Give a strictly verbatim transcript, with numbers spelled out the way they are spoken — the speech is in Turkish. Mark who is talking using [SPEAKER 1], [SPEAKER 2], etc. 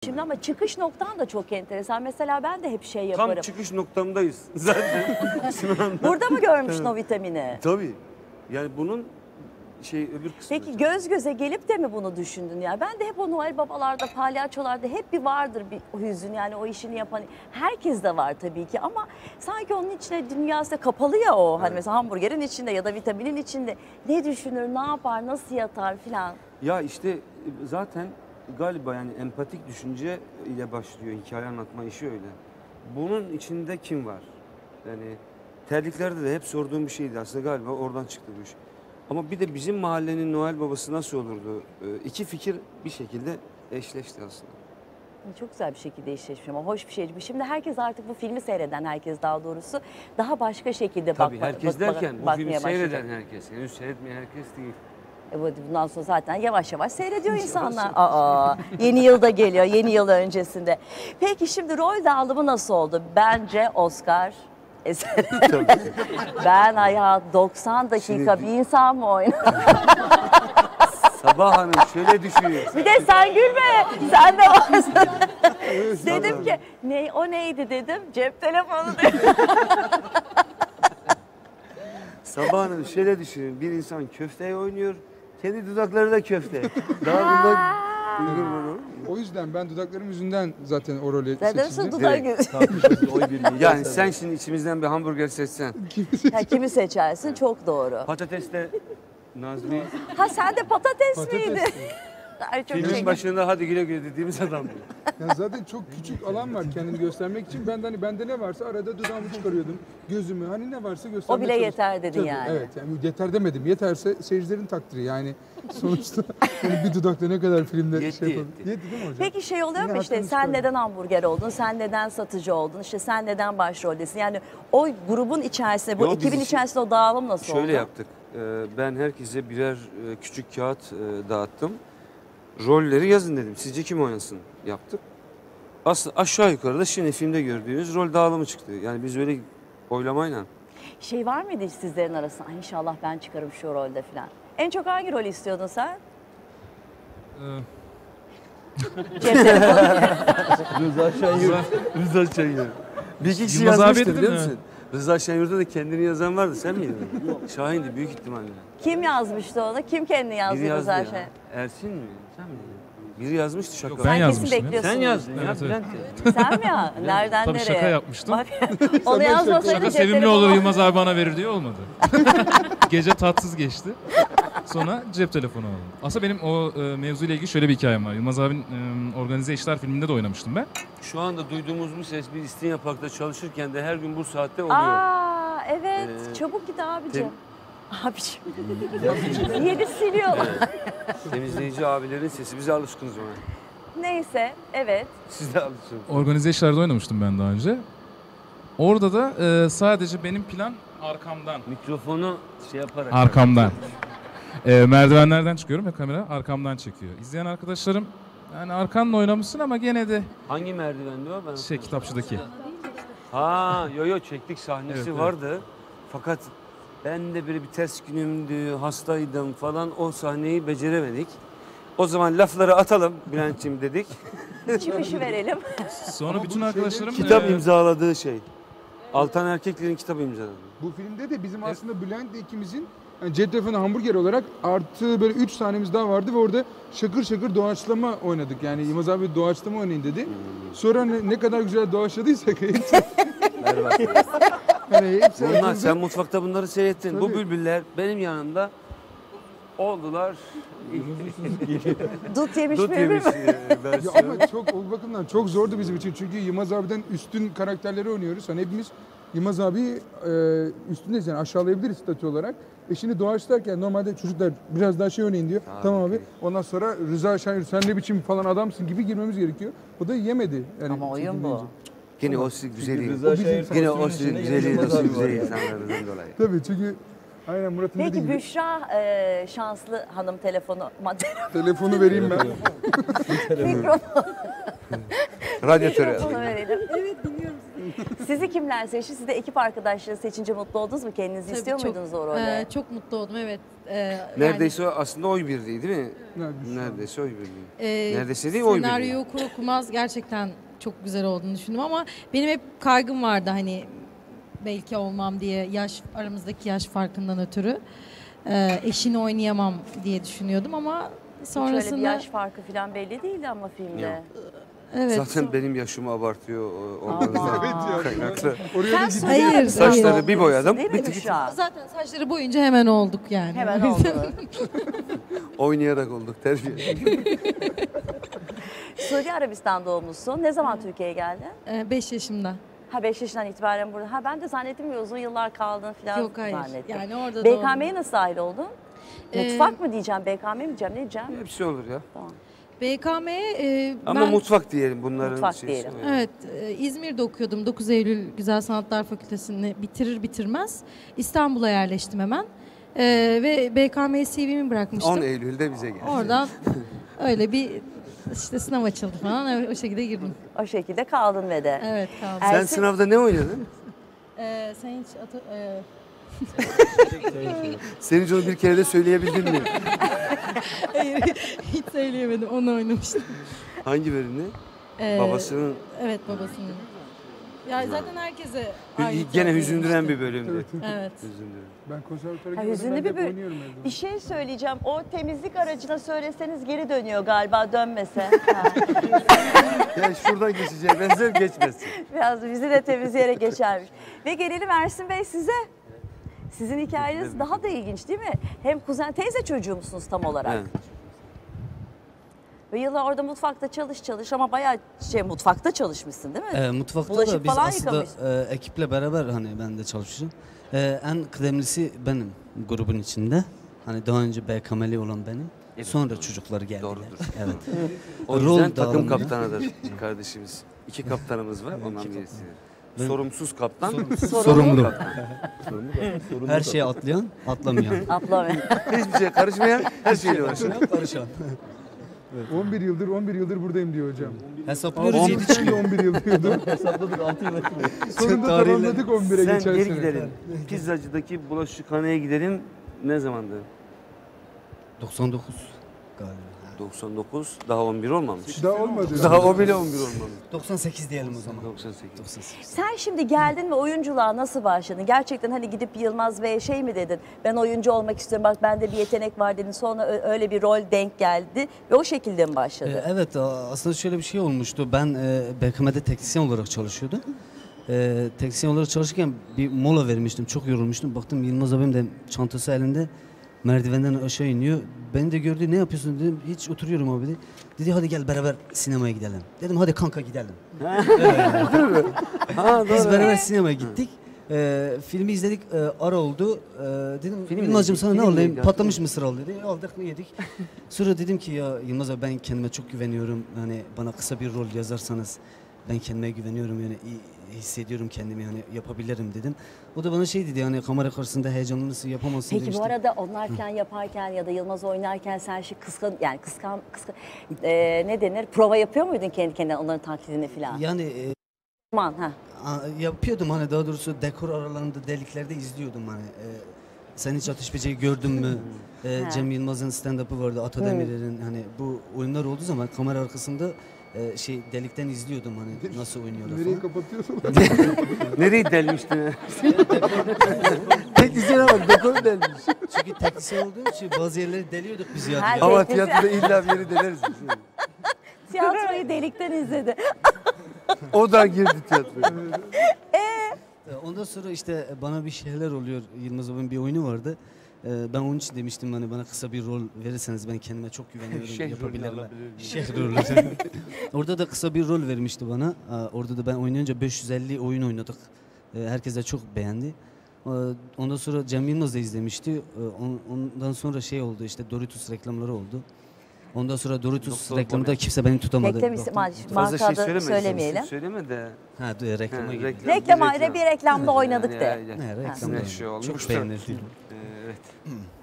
[SPEAKER 1] Şimdi ama çıkış noktan da çok enteresan. Mesela ben de hep şey yaparım.
[SPEAKER 2] Tam çıkış noktamdayız zaten. Şu anda.
[SPEAKER 1] Burada mı görmüşsün o vitamini?
[SPEAKER 2] Tabii. Yani bunun şey öbür kısmı.
[SPEAKER 1] Peki göz göze gelip de mi bunu düşündün ya? Ben de hep o Noel Babalarda, palyaçolarda hep bir vardır bir hüzün, yani o işini yapan. Herkes de var tabii ki ama sanki onun içine dünyası kapalı ya o. Hani
[SPEAKER 2] Evet.
[SPEAKER 1] mesela hamburgerin içinde ya da vitaminin içinde. Ne düşünür, ne yapar, nasıl yatar filan.
[SPEAKER 2] Ya işte zaten galiba yani empatik düşünce ile başlıyor hikaye anlatma işi öyle. Bunun içinde kim var? Yani terliklerde de hep sorduğum bir şeydi aslında, galiba oradan çıktı bu iş. Ama bir de bizim mahallenin Noel Babası nasıl olurdu? Ee, iki fikir bir şekilde eşleşti aslında.
[SPEAKER 1] Çok güzel bir şekilde işleşmiş ama hoş bir şey. Şimdi herkes artık bu filmi seyreden herkes daha doğrusu daha başka şekilde
[SPEAKER 2] Tabii
[SPEAKER 1] bakma,
[SPEAKER 2] herkes
[SPEAKER 1] bakma-
[SPEAKER 2] derken bu
[SPEAKER 1] bakmaya
[SPEAKER 2] filmi
[SPEAKER 1] başlayacak.
[SPEAKER 2] seyreden herkes. Henüz seyretmeyen herkes değil.
[SPEAKER 1] E bu- bundan sonra zaten yavaş yavaş seyrediyor insanlar. Aa, yeni yılda geliyor, yeni yıl öncesinde. Peki şimdi rol dağılımı nasıl oldu? Bence Oscar eseri. Ben hayat doksan dakika
[SPEAKER 2] Şimdi-
[SPEAKER 1] bir insan mı oynar?
[SPEAKER 2] Sabah Hanım şöyle düşünüyor.
[SPEAKER 1] Bir de sen gülme, sen de varsın. Dedim ki ne, o neydi dedim, cep telefonu dedim.
[SPEAKER 2] Sabah Hanım şöyle düşünün. Bir insan köfteye oynuyor. Kendi dudakları da köfte. Daha bundan uygun mu?
[SPEAKER 3] O yüzden ben dudaklarım yüzünden zaten o rolü
[SPEAKER 1] Sen de
[SPEAKER 3] seçildim.
[SPEAKER 1] dudağı gül.
[SPEAKER 2] Yani sen şimdi içimizden bir hamburger seçsen.
[SPEAKER 1] Ya kimi seçersin? Çok doğru.
[SPEAKER 2] Patatesle Nazmi.
[SPEAKER 1] Ha sen de patates,
[SPEAKER 3] Patates.
[SPEAKER 1] miydi? Ay çok
[SPEAKER 2] Filmin
[SPEAKER 1] şey.
[SPEAKER 2] başında hadi güle güle dediğimiz adam bu.
[SPEAKER 3] Yani zaten çok küçük alan var kendini göstermek için. Ben de hani bende ne varsa arada dudağımı çıkarıyordum. Gözümü hani ne varsa göstermeye
[SPEAKER 1] O bile
[SPEAKER 3] çalıştım.
[SPEAKER 1] yeter dedin
[SPEAKER 3] Tabii,
[SPEAKER 1] yani.
[SPEAKER 3] Evet yani yeter demedim. Yeterse seyircilerin takdiri yani. Sonuçta hani bir dudakla ne kadar filmde
[SPEAKER 2] Yetti,
[SPEAKER 3] şey yapalım.
[SPEAKER 2] yetti.
[SPEAKER 3] Yetti değil mi hocam?
[SPEAKER 1] Peki şey oluyor mu
[SPEAKER 3] Yine
[SPEAKER 1] işte
[SPEAKER 3] hakkını
[SPEAKER 1] sen
[SPEAKER 3] çıkardım.
[SPEAKER 1] neden hamburger oldun, sen neden satıcı oldun, işte sen neden başroldesin? Yani o grubun içerisinde, bu
[SPEAKER 2] Yo, biz
[SPEAKER 1] ekibin
[SPEAKER 2] işi-
[SPEAKER 1] içerisinde o dağılım nasıl oldu?
[SPEAKER 2] Şöyle yaptık. Ee, Ben herkese birer e, küçük kağıt e, dağıttım. Rolleri yazın dedim. Sizce kim oynasın yaptık. Aslında aşağı yukarı da şimdi filmde gördüğünüz rol dağılımı çıktı. Yani biz öyle oylamayla.
[SPEAKER 1] Şey var mıydı hiç sizlerin arasında? Ay inşallah ben çıkarım şu rolde falan. En çok hangi rolü istiyordun sen? Cep telefonu.
[SPEAKER 2] Rıza Şenyurt. Rıza Şenyurt. Bir iki kişi
[SPEAKER 4] Yılmaz abi
[SPEAKER 2] yazmıştı
[SPEAKER 4] dedin
[SPEAKER 2] biliyor
[SPEAKER 4] mi?
[SPEAKER 2] musun? Rıza Şenyurt'ta da kendini yazan vardı. Sen miydin? Şahin'di büyük ihtimalle.
[SPEAKER 1] Kim yazmıştı onu? Kim kendini
[SPEAKER 2] Biri
[SPEAKER 1] yazdı
[SPEAKER 2] yazdı ya.
[SPEAKER 1] zaten?
[SPEAKER 2] Ersin mi? Sen miydin? Biri yazmıştı şaka.
[SPEAKER 4] Yok, ben
[SPEAKER 1] Sen kesin
[SPEAKER 4] yazmıştım ya.
[SPEAKER 1] bekliyorsun.
[SPEAKER 2] Sen yazdın ya
[SPEAKER 4] Evet, evet.
[SPEAKER 2] Bülent.
[SPEAKER 1] Sen mi ya? Nereden
[SPEAKER 4] Tabii
[SPEAKER 1] nereye?
[SPEAKER 4] şaka yapmıştım.
[SPEAKER 1] Bak, onu yazmasaydın
[SPEAKER 4] Şaka
[SPEAKER 1] cep
[SPEAKER 4] sevimli
[SPEAKER 1] telefonu-
[SPEAKER 4] olur, Yılmaz abi bana verir diye olmadı. Gece tatsız geçti. Sonra cep telefonu aldım. Aslında benim o e, mevzuyla ilgili şöyle bir hikayem var. Yılmaz abinin e, Organize İşler filminde de oynamıştım ben.
[SPEAKER 2] Şu anda duyduğumuz bu ses biz İstinye Park'ta çalışırken de her gün bu saatte oluyor.
[SPEAKER 1] Aa evet,
[SPEAKER 2] Ee,
[SPEAKER 1] çabuk git abicim.
[SPEAKER 2] tem-
[SPEAKER 1] Abicim. Yeri siliyorlar.
[SPEAKER 2] Temizleyici abilerin sesi. Bize alışkınız ona.
[SPEAKER 1] Neyse, evet.
[SPEAKER 2] Siz de alışkınız.
[SPEAKER 4] Organize İşler'de oynamıştım ben daha önce. Orada da e, sadece benim plan arkamdan.
[SPEAKER 2] Mikrofonu şey yaparak.
[SPEAKER 4] Arkamdan. E, merdivenlerden çıkıyorum ve kamera arkamdan çekiyor. İzleyen arkadaşlarım yani arkanla oynamışsın ama gene de
[SPEAKER 2] Hangi merdivendi o? Ben
[SPEAKER 4] şey kitapçıdaki.
[SPEAKER 2] Ha, yo yo çektik sahnesi
[SPEAKER 4] Evet, evet.
[SPEAKER 2] vardı. Fakat ben de böyle bir ters günümdü, hastaydım falan, o sahneyi beceremedik. O zaman lafları atalım Bülent'ciğim dedik.
[SPEAKER 1] Çıkışı verelim.
[SPEAKER 4] Sonra
[SPEAKER 3] Ama
[SPEAKER 4] bütün
[SPEAKER 3] bu
[SPEAKER 4] arkadaşlarım
[SPEAKER 2] Kitap
[SPEAKER 4] e,
[SPEAKER 2] imzaladığı şey. Altan Erkekler'in kitabı imzaladı.
[SPEAKER 3] Bu filmde de bizim aslında Bülent'le ikimizin yani cep telefonu hamburger olarak artı böyle üç sahnemiz daha vardı ve orada şakır şakır doğaçlama oynadık. Yani Yılmaz abi doğaçlama oynayın dedi. Sonra ne, ne kadar güzel doğaçladıysak hepsi,
[SPEAKER 2] Berbat.
[SPEAKER 3] hani hepsi
[SPEAKER 2] Bunlar
[SPEAKER 3] aklımıza-
[SPEAKER 2] sen mutfakta bunları seyrettin. Bu
[SPEAKER 3] Tabii.
[SPEAKER 2] bülbüller benim yanımda oldular.
[SPEAKER 1] Dut yemiş
[SPEAKER 2] Dut
[SPEAKER 1] mi?
[SPEAKER 2] yemiş e,
[SPEAKER 3] Ya
[SPEAKER 2] versiyon.
[SPEAKER 3] ama çok o bakımdan çok zordu bizim için. Çünkü Yılmaz abiden üstün karakterleri oynuyoruz. Hani hepimiz Yılmaz abi e, üstündeyiz yani aşağılayabiliriz statü olarak. E şimdi doğaçlarken normalde çocuklar biraz daha şey oynayın diyor.
[SPEAKER 2] Tamam,
[SPEAKER 3] tamam abi.
[SPEAKER 2] okey.
[SPEAKER 3] Ondan sonra Rıza Şenyurt sen ne biçim falan adamsın gibi girmemiz gerekiyor. O da yemedi. Yani
[SPEAKER 1] Ama oyun
[SPEAKER 3] çekimleyince.
[SPEAKER 1] bu.
[SPEAKER 2] Yine o sizin güzeli.
[SPEAKER 3] O bizim
[SPEAKER 2] Yine o sizin güzeli, o sizin güzeli insanlarınızdan dolayı.
[SPEAKER 3] Tabii çünkü aynen Murat'ın dediği
[SPEAKER 1] Peki
[SPEAKER 3] gibi.
[SPEAKER 1] Büşra e, şanslı hanım telefonu,
[SPEAKER 3] Telefonu vereyim ben.
[SPEAKER 1] mikrofonu
[SPEAKER 2] Radyatörü.
[SPEAKER 1] verelim.
[SPEAKER 5] Evet dinliyorum sizi.
[SPEAKER 1] Sizi kimler seçti? Siz de ekip arkadaşları seçince mutlu oldunuz mu? Kendinizi
[SPEAKER 5] Tabii
[SPEAKER 1] istiyor
[SPEAKER 5] çok,
[SPEAKER 1] muydunuz o rolde?
[SPEAKER 5] e, çok mutlu oldum, evet. E, yani,
[SPEAKER 2] Neredeyse aslında oy birliği değil mi?
[SPEAKER 3] Neredeyse.
[SPEAKER 2] Neredeyse oy birliği.
[SPEAKER 5] e,
[SPEAKER 2] Neredeyse değil, oy birliği.
[SPEAKER 5] Senaryoyu okur okumaz gerçekten çok güzel olduğunu düşündüm ama benim hep kaygım vardı hani belki olmam diye, yaş aramızdaki yaş farkından ötürü. E, eşini oynayamam diye düşünüyordum ama
[SPEAKER 1] Hiç öyle
[SPEAKER 5] sonrasında...
[SPEAKER 1] bir yaş farkı falan belli değildi ama filmde.
[SPEAKER 2] Yok.
[SPEAKER 5] Evet.
[SPEAKER 2] Zaten benim yaşımı abartıyor o-
[SPEAKER 1] Aman.
[SPEAKER 2] olmanızdan
[SPEAKER 3] Evet ya.
[SPEAKER 2] kaynaklı.
[SPEAKER 3] Oraya da
[SPEAKER 1] Sen
[SPEAKER 3] gidiyor.
[SPEAKER 5] Hayır, hayır.
[SPEAKER 2] Saçları bir boyadım,
[SPEAKER 1] Değil mi
[SPEAKER 2] bitti gitti.
[SPEAKER 1] Büşra?
[SPEAKER 5] Zaten saçları boyunca hemen olduk yani.
[SPEAKER 1] Hemen
[SPEAKER 5] O yüzden-
[SPEAKER 1] oldu.
[SPEAKER 2] Oynayarak olduk terbiye.
[SPEAKER 1] Suudi Arabistan doğumlusun. Ne zaman Türkiye'ye geldin?
[SPEAKER 5] E, beş yaşımda.
[SPEAKER 1] Ha beş yaşından itibaren burada. Ha ben de zannettim ya uzun yıllar kaldın falan
[SPEAKER 5] Yok hayır.
[SPEAKER 1] zannettim.
[SPEAKER 5] Yani orada
[SPEAKER 1] B K
[SPEAKER 5] doğdum.
[SPEAKER 1] M'ye nasıl dahil oldun?
[SPEAKER 5] Ee,
[SPEAKER 1] Mutfak mı diyeceğim, B K M mi diyeceğim, ne diyeceğim?
[SPEAKER 2] Hepsi olur ya.
[SPEAKER 1] Tamam.
[SPEAKER 5] B K M'ye e,
[SPEAKER 2] Ama
[SPEAKER 5] ben
[SPEAKER 2] mutfak diyelim bunların
[SPEAKER 1] Mutfak
[SPEAKER 2] şeysi.
[SPEAKER 1] diyelim.
[SPEAKER 5] evet e, İzmir'de okuyordum. dokuz Eylül Güzel Sanatlar Fakültesini bitirir bitirmez İstanbul'a yerleştim hemen. E, ve B K M'ye C V'mi bırakmıştım.
[SPEAKER 2] on Eylül'de bize geldi.
[SPEAKER 5] Oradan öyle bir işte sınav açıldı falan. Evet, o şekilde girdim.
[SPEAKER 1] O şekilde kaldın ve de.
[SPEAKER 5] Evet kaldım.
[SPEAKER 1] Er-
[SPEAKER 2] Sen
[SPEAKER 1] Ersin-
[SPEAKER 2] sınavda ne oynadın?
[SPEAKER 5] E, sen hiç atı, e,
[SPEAKER 2] Sen hiç onu bir kere de söyleyebildin mi?
[SPEAKER 5] hayır hiç söyleyemedim. Onu oynamıştım.
[SPEAKER 2] Hangi bölümde?
[SPEAKER 5] E,
[SPEAKER 2] Babasının
[SPEAKER 5] Evet babasının. Ya zaten herkese
[SPEAKER 2] hü-
[SPEAKER 5] ait
[SPEAKER 2] gene
[SPEAKER 5] olduğu
[SPEAKER 2] hüzündüren
[SPEAKER 5] işte.
[SPEAKER 2] bir bölümdü.
[SPEAKER 5] Evet.
[SPEAKER 2] Hüzündüren.
[SPEAKER 3] Ben konservatuvara
[SPEAKER 1] Ha,
[SPEAKER 3] gidiyorum.
[SPEAKER 1] hüzünlü
[SPEAKER 3] Ben
[SPEAKER 1] bir
[SPEAKER 3] de hep
[SPEAKER 1] böl-
[SPEAKER 3] oynuyorum evde.
[SPEAKER 1] Bir şey söyleyeceğim. O temizlik aracına söyleseniz geri dönüyor galiba dönmese. Ha.
[SPEAKER 2] Ya şuradan geçeceğe benzer geçmesin.
[SPEAKER 1] Biraz bizi de temizleyerek geçermiş. Ve gelelim Ersin Bey size. Sizin hikayeniz daha da ilginç değil mi? Hem kuzen teyze çocuğu musunuz tam olarak?
[SPEAKER 2] Evet.
[SPEAKER 1] Ve yıllar orada mutfakta çalış çalış ama bayağı şey mutfakta çalışmışsın değil mi?
[SPEAKER 6] E, mutfakta
[SPEAKER 1] Bulaşık
[SPEAKER 6] da biz
[SPEAKER 1] falan
[SPEAKER 6] aslında
[SPEAKER 1] yıkamışsın.
[SPEAKER 6] e, ekiple beraber hani ben de çalışıyorum. E, en kıdemlisi benim grubun içinde. Hani daha önce B K M'li olan benim.
[SPEAKER 2] Evet,
[SPEAKER 6] Sonra
[SPEAKER 2] doğru.
[SPEAKER 6] çocukları geldiler.
[SPEAKER 2] Doğrudur.
[SPEAKER 6] Evet.
[SPEAKER 2] O
[SPEAKER 6] Rol
[SPEAKER 2] yüzden takım
[SPEAKER 6] dağılımında.
[SPEAKER 2] kaptanıdır kardeşimiz. İki kaptanımız var, ondan birisi.
[SPEAKER 6] Ben-
[SPEAKER 2] Sorumsuz kaptan.
[SPEAKER 6] Sorumlu.
[SPEAKER 2] Sorumlu kaptan.
[SPEAKER 6] Her şeye atlayan, atlamayan.
[SPEAKER 1] Atla be.
[SPEAKER 2] Hiçbir şeye karışmayan, her şeyle uğraşan.
[SPEAKER 6] Karışan.
[SPEAKER 3] on bir yıldır on bir yıldır buradayım diyor hocam.
[SPEAKER 6] Hesaplıyoruz yedi
[SPEAKER 3] altı
[SPEAKER 6] çıkıyor.
[SPEAKER 3] on bir yıl diyordu.
[SPEAKER 6] Hesapladık altı yıl.
[SPEAKER 3] Sonunda
[SPEAKER 6] Tarihle-
[SPEAKER 3] tamamladık on bire
[SPEAKER 2] Sen
[SPEAKER 3] geçen
[SPEAKER 2] geri
[SPEAKER 3] sene.
[SPEAKER 2] gidelim. Pizzacıdaki bulaşıkhaneye gidelim. Ne zamandı?
[SPEAKER 6] doksan dokuz galiba.
[SPEAKER 2] doksan dokuz. Daha on bir olmamış.
[SPEAKER 3] Daha olmadı.
[SPEAKER 2] Daha o bile on bir olmamış.
[SPEAKER 6] doksan sekiz diyelim o zaman.
[SPEAKER 2] doksan sekiz.
[SPEAKER 6] doksan sekiz.
[SPEAKER 1] Sen şimdi geldin ve oyunculuğa nasıl başladın? Gerçekten hani gidip Yılmaz Bey'e şey mi dedin? Ben oyuncu olmak istiyorum bak bende bir yetenek var dedin. Sonra ö- öyle bir rol denk geldi ve o şekilde mi başladı?
[SPEAKER 6] Ee, Evet a- aslında şöyle bir şey olmuştu. Ben e, B K M'de teknisyen olarak çalışıyordum. E, teknisyen olarak çalışırken bir mola vermiştim. Çok yorulmuştum. Baktım Yılmaz abim de çantası elinde merdivenden aşağı iniyor. Beni de gördü, ne yapıyorsun dedim. Hiç oturuyorum abi dedi. Dedi hadi gel beraber sinemaya gidelim. Dedim hadi kanka gidelim.
[SPEAKER 2] Ha
[SPEAKER 6] Biz
[SPEAKER 2] doğru.
[SPEAKER 6] beraber sinemaya gittik. E, filmi izledik. E, ara oldu. E, dedim
[SPEAKER 2] Film
[SPEAKER 6] Yılmaz'cığım
[SPEAKER 2] neydi?
[SPEAKER 6] sana ne
[SPEAKER 2] Film
[SPEAKER 6] alayım?
[SPEAKER 2] neydi?
[SPEAKER 6] Patlamış mısır al dedi. Aldık mı yedik. Sonra dedim ki ya Yılmaz abi ben kendime çok güveniyorum. Hani bana kısa bir rol yazarsanız ben kendime güveniyorum yani iyi hissediyorum kendimi yani yapabilirim dedim. O da bana şey dedi yani kamera karşısında heyecanlısın yapamazsın
[SPEAKER 1] Peki
[SPEAKER 6] demişti.
[SPEAKER 1] bu arada onlar falan yaparken ya da Yılmaz oynarken sen şey kıskan yani kıskan kıskan e, ne denir? Prova yapıyor muydun kendi kendine onların taklidini falan?
[SPEAKER 6] Yani e,
[SPEAKER 1] Aman ha.
[SPEAKER 6] a- yapıyordum hani daha doğrusu dekor aralarında deliklerde izliyordum hani. E, sen hiç Ateş Böceği gördün mü? E,
[SPEAKER 1] Ha.
[SPEAKER 6] Cem Yılmaz'ın stand-up'ı vardı. Ata Demirer'in hani bu oyunlar olduğu zaman kamera arkasında e, şey delikten izliyordum hani nasıl oynuyorlar
[SPEAKER 3] Nereyi
[SPEAKER 6] falan.
[SPEAKER 3] kapatıyorsun?
[SPEAKER 2] Nereyi delmiştin? Teknisyene bak, dekor delmiş.
[SPEAKER 6] Çünkü teknisyen olduğum için bazı yerleri deliyorduk biz ya.
[SPEAKER 1] Her-
[SPEAKER 2] Ama
[SPEAKER 1] Teknisyen.
[SPEAKER 2] tiyatroda illa bir yeri deleriz.
[SPEAKER 1] Tiyatroyu delikten izledi.
[SPEAKER 2] O da girdi tiyatroya.
[SPEAKER 6] E, Ondan sonra işte bana bir şeyler oluyor. Yılmaz abinin bir oyunu vardı. E, Ben onun için demiştim hani bana kısa bir rol verirseniz ben kendime çok güveniyorum
[SPEAKER 2] Şeyh rolünü
[SPEAKER 6] yapabilirim.
[SPEAKER 2] alabilir miyim?
[SPEAKER 6] Şeyh rolü. Orada da kısa bir rol vermişti bana. E, Orada da ben oynayınca beş yüz elli oyun oynadık. E, Herkes de çok beğendi. E, Ondan sonra Cem Yılmaz da izlemişti. E, on- Ondan sonra şey oldu işte Doritos reklamları oldu. Ondan sonra Doritos
[SPEAKER 2] Doktor
[SPEAKER 6] reklamında
[SPEAKER 2] Bonnet.
[SPEAKER 6] kimse beni tutamadı.
[SPEAKER 1] Reklam isim
[SPEAKER 2] Fazla şey
[SPEAKER 1] marka
[SPEAKER 2] söyleme.
[SPEAKER 1] adı söylemeyelim.
[SPEAKER 2] isim Söyleme de.
[SPEAKER 6] Ha, d- reklama
[SPEAKER 2] Ha,
[SPEAKER 6] girdi.
[SPEAKER 2] reklam.
[SPEAKER 1] Reklam
[SPEAKER 2] Bir
[SPEAKER 1] ayrı
[SPEAKER 2] reklam.
[SPEAKER 1] bir reklamda oynadık
[SPEAKER 2] Ya,
[SPEAKER 1] de.
[SPEAKER 2] ya, ya.
[SPEAKER 6] Ne,
[SPEAKER 2] Ha.
[SPEAKER 6] reklamda
[SPEAKER 2] Ne şey olmuş
[SPEAKER 6] çok
[SPEAKER 2] da.
[SPEAKER 6] beğenildi.
[SPEAKER 2] Ee, Evet.